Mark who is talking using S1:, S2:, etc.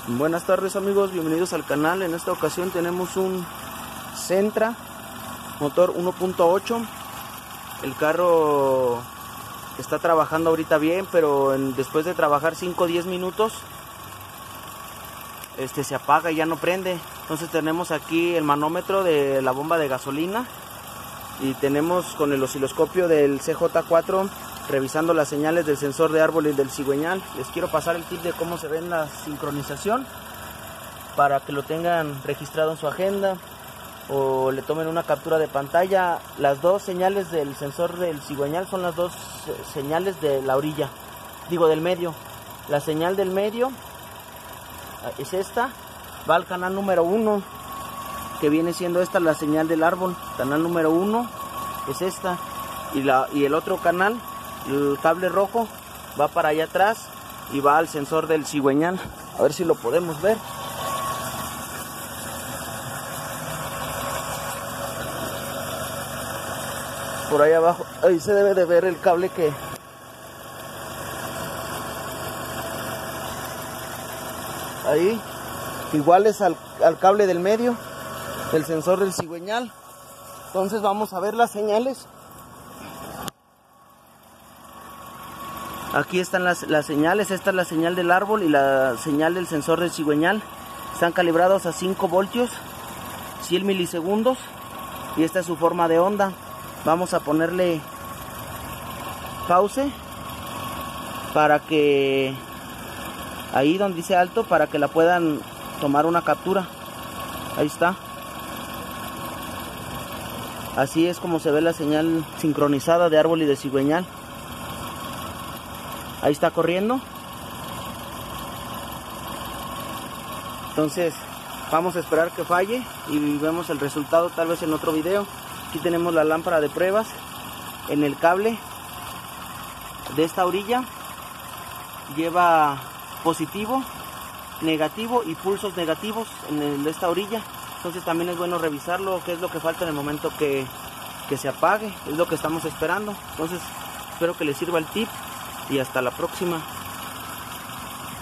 S1: Buenas tardes amigos, bienvenidos al canal. En esta ocasión tenemos un Sentra motor 1.8. El carro está trabajando ahorita bien, pero después de trabajar 5 o 10 minutos se apaga y ya no prende. Entonces tenemos aquí el manómetro de la bomba de gasolina y tenemos con el osciloscopio del CJ4 revisando las señales del sensor de árbol y del cigüeñal. Les quiero pasar el tip de cómo se ve la sincronización para que lo tengan registrado en su agenda o le tomen una captura de pantalla. Las dos señales del sensor del cigüeñal son las dos señales de la orilla, del medio. La señal del medio es esta, va al canal número 1, que viene siendo esta la señal del árbol. Canal número 1 es esta, y el otro canal, el cable rojo, va para allá atrás y va al sensor del cigüeñal. A ver si lo podemos ver. Por ahí abajo, ahí se debe de ver el cable que ahí igual es al cable del medio del sensor del cigüeñal. Entonces vamos a ver las señales. Aquí están las señales. Esta es la señal del árbol y la señal del sensor del cigüeñal. Están calibrados a 5 voltios, 100 milisegundos, y esta es su forma de onda. Vamos a ponerle pause para que ahí donde dice alto, para que la puedan tomar una captura. Ahí está. Así es como se ve la señal sincronizada de árbol y de cigüeñal. Ahí está corriendo. Entonces vamos a esperar que falle y vemos el resultado tal vez en otro video. Aquí tenemos la lámpara de pruebas. En el cable de esta orilla lleva positivo, negativo y pulsos negativos en el de esta orilla. Entonces también es bueno revisarlo, qué es lo que falta en el momento que se apague. Es lo que estamos esperando. Entonces espero que les sirva el tip y hasta la próxima.